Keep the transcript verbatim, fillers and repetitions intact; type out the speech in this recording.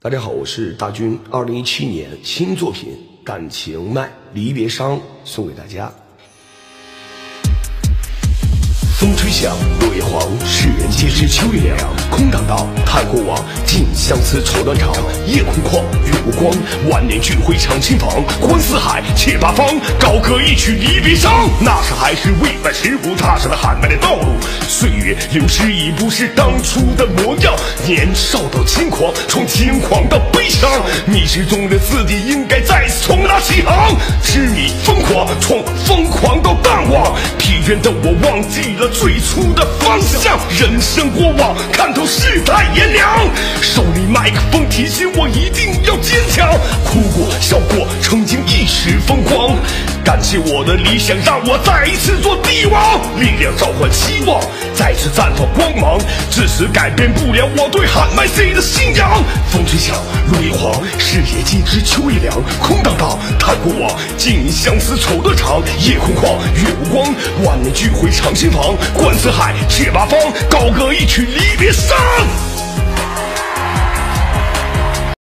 大家好，我是大军。二零一七年新作品《感情麦离别伤》送给大家。风吹响，落叶黄，世人皆知秋月凉。空荡荡，叹过往，尽相思愁断肠。夜空旷，月无光，万年聚会长青房。观四海，且八方，高歌一曲离别伤。那时还是未满十五，踏上了喊麦的道路。岁月流逝，已不是当初的模样。年少到轻狂，从轻狂到悲伤。迷失中的自己，应该再次重拉起航。痴迷疯狂，从疯狂到淡忘。疲倦的我忘记了最初的方向，人生过往，看透世态炎凉。手里麦克风提醒我一定要坚强，哭过笑过，曾经一时风光。感谢我的理想，让我再一次做帝王，力量召唤希望，再次绽放光芒。只是改变不了我对喊麦 C 的信仰。风吹响，落叶黄，视野尽知秋意凉。空荡荡，叹过往，尽相思愁断肠。夜空旷，月无光，万年聚会长青房。观四海，且八方，高歌一曲离别伤。